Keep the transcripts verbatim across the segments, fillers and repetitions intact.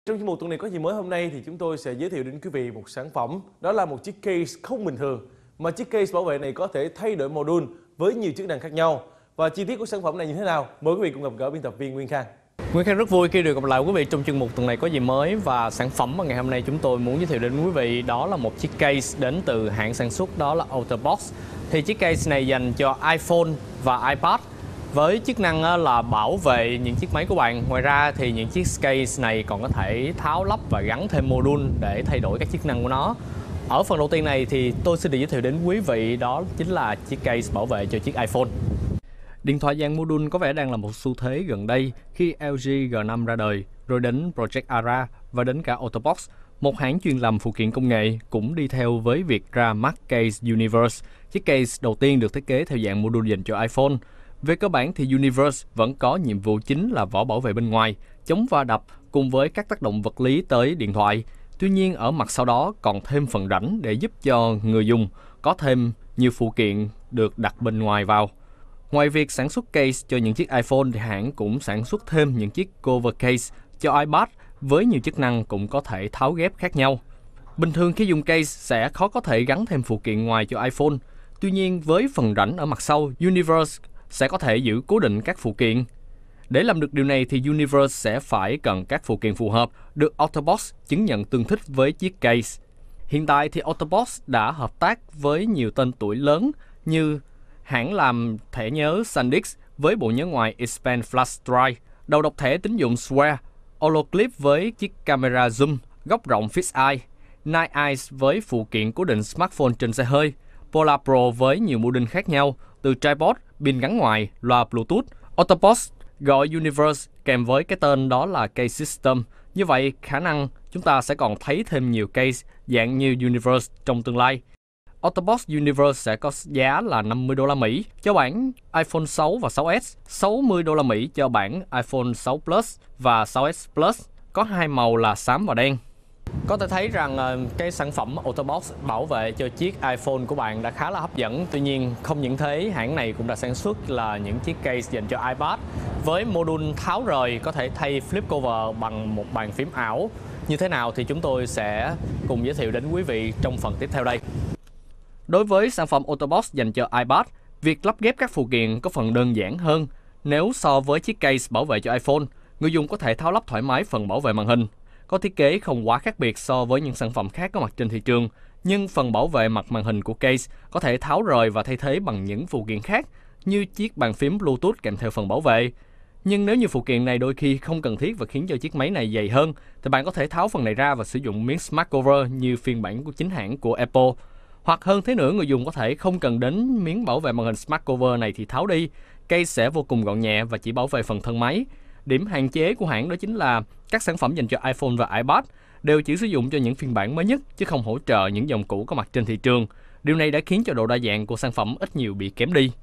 Trong chuyên mục tuần này có gì mới hôm nay thì chúng tôi sẽ giới thiệu đến quý vị một sản phẩm, đó là một chiếc case không bình thường, mà chiếc case bảo vệ này có thể thay đổi module với nhiều chức năng khác nhau. Và chi tiết của sản phẩm này như thế nào? Mời quý vị cùng gặp gỡ biên tập viên Nguyên Khang. Nguyên Khang rất vui khi được gặp lại quý vị trong chuyên mục tuần này có gì mới, và sản phẩm mà ngày hôm nay chúng tôi muốn giới thiệu đến quý vị đó là một chiếc case đến từ hãng sản xuất đó là OtterBox. Thì chiếc case này dành cho iPhone và iPad với chức năng là bảo vệ những chiếc máy của bạn. Ngoài ra thì những chiếc case này còn có thể tháo lắp và gắn thêm module để thay đổi các chức năng của nó. Ở phần đầu tiên này thì tôi xin được giới thiệu đến quý vị đó chính là chiếc case bảo vệ cho chiếc iPhone. Điện thoại dàn module có vẻ đang là một xu thế gần đây khi L G G năm ra đời, rồi đến Project Ara và đến cả OtterBox, một hãng chuyên làm phụ kiện công nghệ, cũng đi theo với việc ra mắt case Universe. Chiếc case đầu tiên được thiết kế theo dạng module dành cho iPhone. Về cơ bản thì Universe vẫn có nhiệm vụ chính là vỏ bảo vệ bên ngoài, chống va đập cùng với các tác động vật lý tới điện thoại. Tuy nhiên ở mặt sau đó còn thêm phần rãnh để giúp cho người dùng có thêm nhiều phụ kiện được đặt bên ngoài vào. Ngoài việc sản xuất case cho những chiếc iPhone thì hãng cũng sản xuất thêm những chiếc cover case cho iPad với nhiều chức năng cũng có thể tháo ghép khác nhau. Bình thường khi dùng case sẽ khó có thể gắn thêm phụ kiện ngoài cho iPhone. Tuy nhiên với phần rãnh ở mặt sau, Universe sẽ có thể giữ cố định các phụ kiện. Để làm được điều này thì Universe sẽ phải cần các phụ kiện phù hợp được OtterBox chứng nhận tương thích với chiếc case. Hiện tại thì OtterBox đã hợp tác với nhiều tên tuổi lớn như hãng làm thẻ nhớ SanDisk với bộ nhớ ngoài Expand Flash Drive, đầu độc thẻ tín dụng Square, Holoclip với chiếc camera zoom, góc rộng fixed eye, Night Eyes với phụ kiện cố định smartphone trên xe hơi, Polar Pro với nhiều module khác nhau, từ tripod, pin gắn ngoài, loa Bluetooth. OtterBox gọi Universe kèm với cái tên đó là Case System. Như vậy, khả năng chúng ta sẽ còn thấy thêm nhiều case dạng như Universe trong tương lai. OtterBox Universe sẽ có giá là năm mươi đô la Mỹ cho bản iPhone sáu và sáu S, sáu mươi đô la Mỹ cho bản iPhone sáu Plus và sáu S Plus, có hai màu là xám và đen. Có thể thấy rằng cái sản phẩm OtterBox bảo vệ cho chiếc iPhone của bạn đã khá là hấp dẫn. Tuy nhiên không những thế, hãng này cũng đã sản xuất là những chiếc case dành cho iPad với module tháo rời có thể thay flip cover bằng một bàn phím ảo. Như thế nào thì chúng tôi sẽ cùng giới thiệu đến quý vị trong phần tiếp theo đây. Đối với sản phẩm OtterBox dành cho iPad, việc lắp ghép các phụ kiện có phần đơn giản hơn. Nếu so với chiếc case bảo vệ cho iPhone, người dùng có thể tháo lắp thoải mái phần bảo vệ màn hình. Có thiết kế không quá khác biệt so với những sản phẩm khác có mặt trên thị trường, nhưng phần bảo vệ mặt màn hình của case có thể tháo rời và thay thế bằng những phụ kiện khác như chiếc bàn phím Bluetooth kèm theo phần bảo vệ. Nhưng nếu như phụ kiện này đôi khi không cần thiết và khiến cho chiếc máy này dày hơn, thì bạn có thể tháo phần này ra và sử dụng miếng Smart Cover như phiên bản của chính hãng của Apple. Hoặc hơn thế nữa, người dùng có thể không cần đến miếng bảo vệ màn hình Smart Cover này thì tháo đi. Case sẽ vô cùng gọn nhẹ và chỉ bảo vệ phần thân máy. Điểm hạn chế của hãng đó chính là các sản phẩm dành cho iPhone và iPad đều chỉ sử dụng cho những phiên bản mới nhất chứ không hỗ trợ những dòng cũ có mặt trên thị trường. Điều này đã khiến cho độ đa dạng của sản phẩm ít nhiều bị kém đi.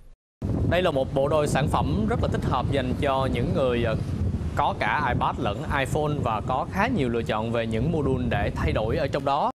Đây là một bộ đôi sản phẩm rất là thích hợp dành cho những người có cả iPad lẫn iPhone và có khá nhiều lựa chọn về những module để thay đổi ở trong đó.